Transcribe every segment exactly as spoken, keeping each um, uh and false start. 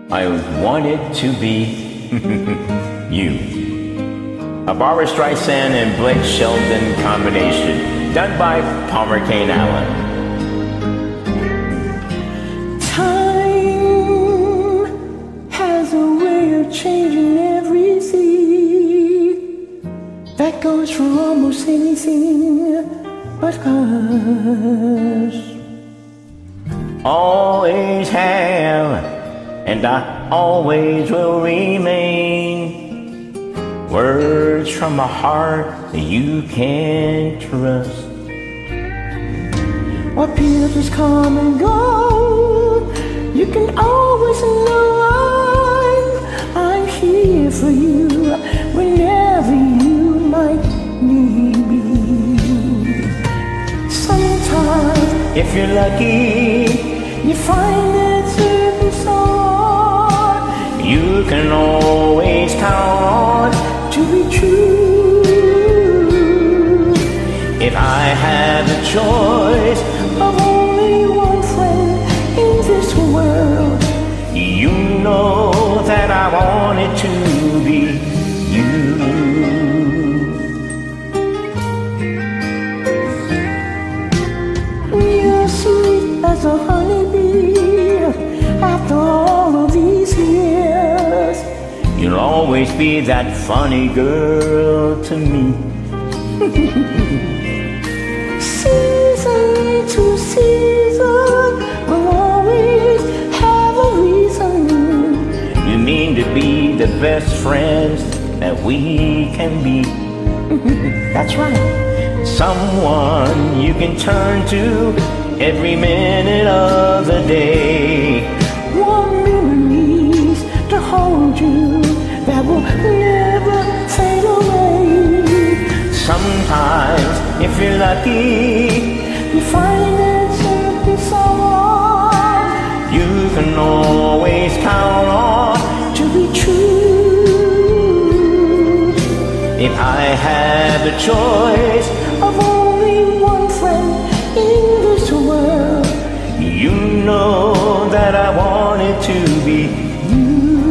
I wanted to be you. A Barbra Streisand and Blake Shelton combination, done by Palmer Kane Allen. Time has a way of changing everything. That goes for almost anything but us. Always have, and I always will remain. Words from my heart that you can trust. What people just come and go, you can always know I'm, I'm here for you whenever you might need me. Sometimes, if you're lucky, you find that certain someone you can always count on to be true. If I had the choice of only one friend in this world, you know that I wanted to be you. You're sweet as a honeybee after all of these years. You'll always be that funny girl to me. Season to season, we'll always have a reason. You mean to be the best friends that we can be. That's right. Someone you can turn to every minute of the day. Warm memories to hold you that will never fade away. Sometimes, if you're lucky, you find that simply someone you can always count on to be true. If I had the choice of only one friend in this world, you know that I wanted to be you.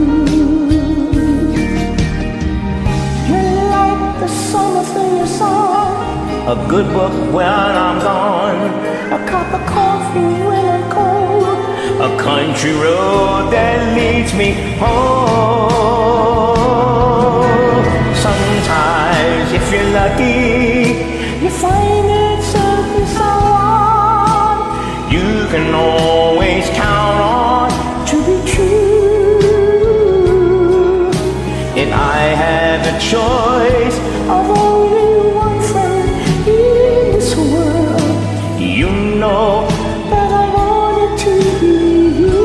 You're like the summer thing you song, a good book when I'm gone, a cup of coffee when I'm cold, a country road that leads me home. Sometimes, if you're lucky, you find that certain someone you can always count on to be true. If I had the choice of only one friend in this world, you know that I wanted to be you.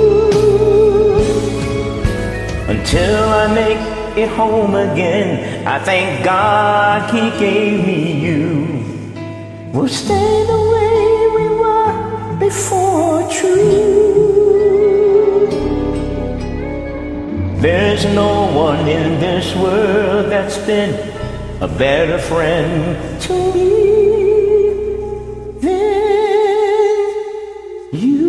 until I make it home again, I thank God He gave me you. We'll stay the way we were before, true. There's no one in this world that's been a better friend to me than you.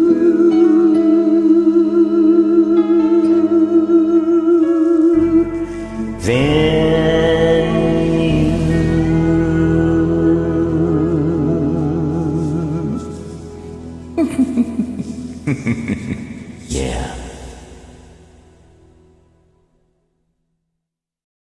Than you. Yeah.